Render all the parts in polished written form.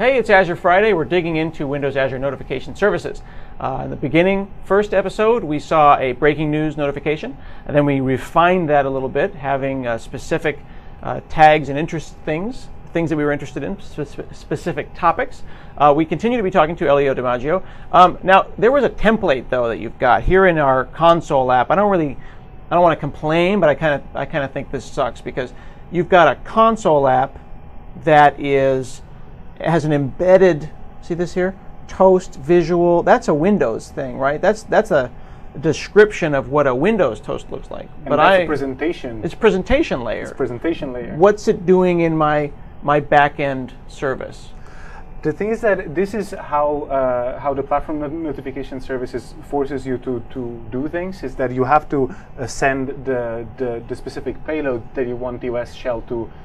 Hey, it's Azure Friday. We're digging into Windows Azure notification services. In the beginning, first episode, we saw a breaking news notification, and then we refined that a little bit, having specific tags and interest things that we were interested in, specific topics. We continue to be talking to Elio Damaggio. Now, there was a template, though, that you've got here in our console app. I don't want to complain, but I kind of think this sucks because you've got a console app that has an embedded, see this here? Toast visual. That's a Windows thing, right? That's a description of what a Windows toast looks like. And that's a presentation. It's a presentation layer. It's a presentation layer. What's it doing in my back-end service? The thing is that this is how the platform notification services forces you to do things, is that you have to send the specific payload that you want the OS shell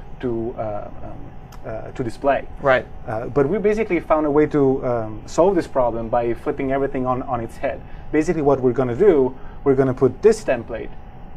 to display. Right. But we basically found a way to solve this problem by flipping everything on its head. Basically what we're going to do, we're going to put this template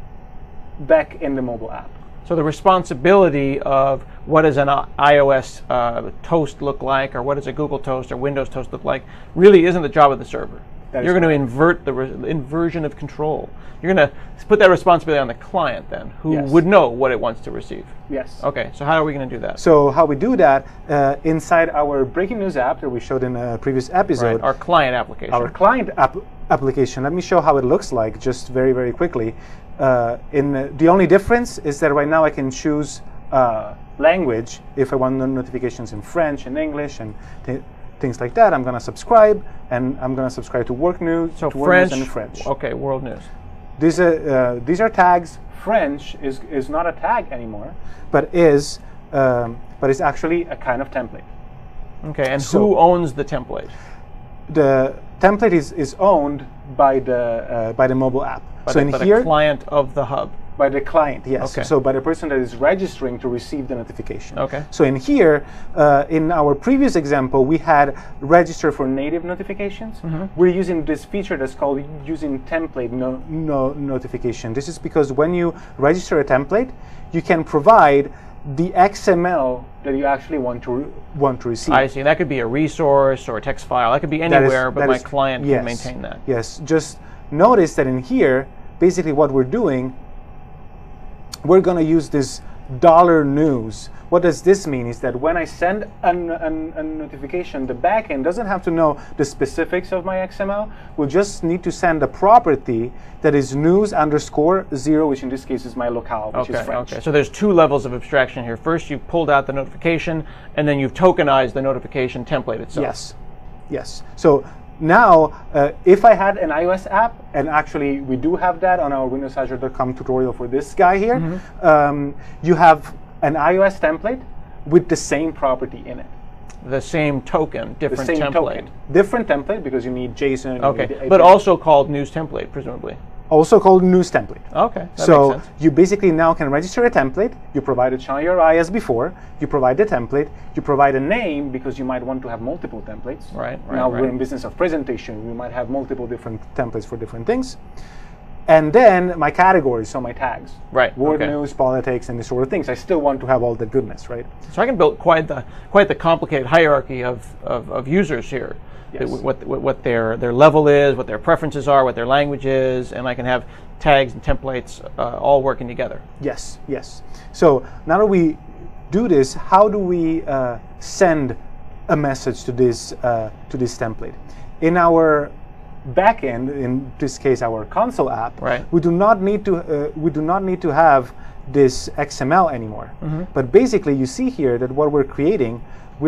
back in the mobile app. So the responsibility of what does an iOS toast look like, or what does a Google toast or Windows toast look like, really isn't the job of the server. You're going to invert the inversion of control. You're going to put that responsibility on the client then, who would know what it wants to receive. Yes. Okay, so how are we going to do that? So how we do that, inside our breaking news app that we showed in a previous episode. Right, our client application. Our client application. Let me show how it looks like just very, very quickly. The only difference is that right now I can choose language if I want notifications in French and English and things like that. I'm going to subscribe, and I'm going to subscribe to work news, so to French, world news and French. Okay, world news. These are tags. French is not a tag anymore, but is actually a kind of template. Okay, and who owns the template? The template is owned by the mobile app. By the client of the hub. By the client, yes. Okay. So by the person that is registering to receive the notification. Okay. So in here, in our previous example, we had register for native notifications. Mm-hmm. We're using this feature that's called using template notification. This is because when you register a template, you can provide the XML that you actually want to receive. I see. That could be a resource or a text file. That could be anywhere, but my client can maintain that. Yes. Just notice that in here, basically what we're doing, we're going to use this $news. What does this mean? Is that when I send a notification, the backend doesn't have to know the specifics of my XML. We'll just need to send a property that is news_0, which in this case is my locale, which is French. Okay, so there's two levels of abstraction here. First, you've pulled out the notification, and then you've tokenized the notification template itself. Yes. Yes. So now, if I had an iOS app, and actually we do have that on our windowsazure.com tutorial for this guy here, you have an iOS template with the same property in it. The same token, different template. Token. Different template because you need JSON. Okay, but also called news template, presumably. Also called news template. Okay, that so makes sense. You basically now can register a template. You provide a channel URI as before. You provide the template. You provide a name because you might want to have multiple templates. Right. Now we're in business of presentation. We might have multiple different templates for different things. And then my categories, so my tags. Right. Word news, politics, and this sort of things. I still want to have all the goodness, right? So I can build quite the complicated hierarchy of users here. Yes. What their level is, what their preferences are, what their language is, and I can have tags and templates all working together. Yes, yes. So now that we do this, how do we send a message to this template? In our backend, in this case our console app, we do not need to have this XML anymore. Mm-hmm. But basically, you see here that what we're creating.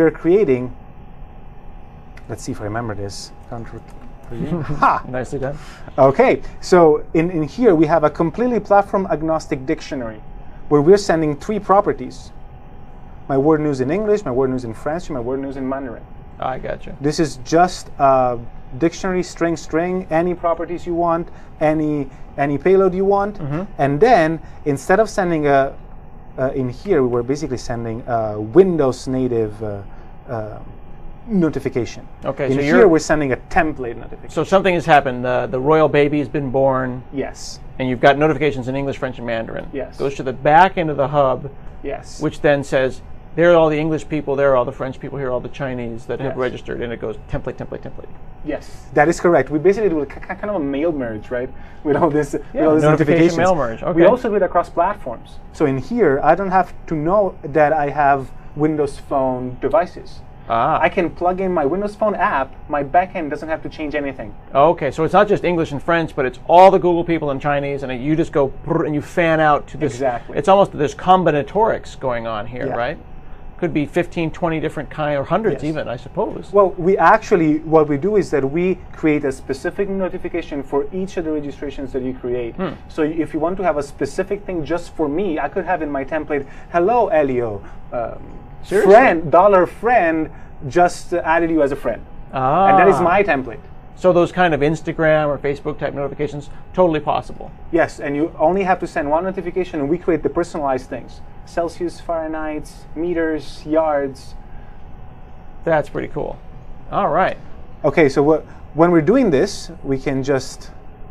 Let's see if I remember this. Ha! Nicely done. Okay, so in here we have a completely platform agnostic dictionary where we're sending three properties. My word news in English, my word news in French, and my word news in Mandarin. I gotcha. This is just a dictionary, string, any properties you want, any payload you want. Mm-hmm. And then instead of sending in here, we were basically sending a Windows native notification. Okay, in so here we're sending a template notification. So something has happened. The royal baby has been born. Yes. And you've got notifications in English, French, and Mandarin. Yes. Goes to the back end of the hub. Yes. Which then says, There are all the English people, there are all the French people, here are all the Chinese that have Yes. registered, and it goes template, template, template. Yes, that is correct. We basically do kind of a mail merge, right? With all this, with all these notification notifications. mail merge. Okay. We also do it across platforms. So in here, I don't have to know that I have Windows Phone devices. I can plug in my Windows Phone app. My backend doesn't have to change anything. Okay, so it's not just English and French, but it's all the Google people and Chinese, and you just go and you fan out to this. Exactly. It's almost, there's combinatorics going on here, Yeah. right? Could be 15, 20 different kind, or hundreds Yes. even, I suppose. Well, we actually, what we do is that we create a specific notification for each of the registrations that you create. So if you want to have a specific thing just for me, I could have in my template, hello, Elio, Seriously? $friend just added you as a friend. And that is my template. So those kind of Instagram or Facebook type notifications, totally possible. Yes, and you only have to send one notification, and we create the personalized things. Celsius, Fahrenheit, meters, yards. That's pretty cool. All right. Okay, so when we're doing this, we can just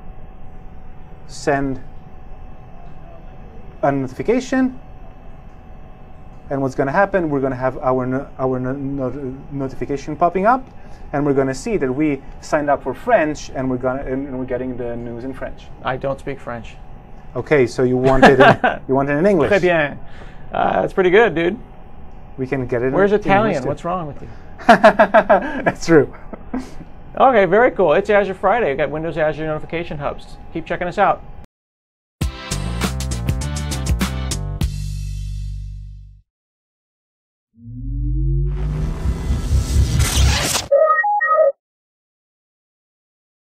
send a notification, and what's going to happen, we're going to have our notification popping up, and we're going to see that we signed up for French, and we're getting the news in French. I don't speak French. Okay, so you want it in English. Très bien. That's pretty good, dude. We can get it. Where's in Italian? English What's wrong with you? That's true. Okay, very cool. It's Azure Friday. We've got Windows Azure notification hubs. Keep checking us out.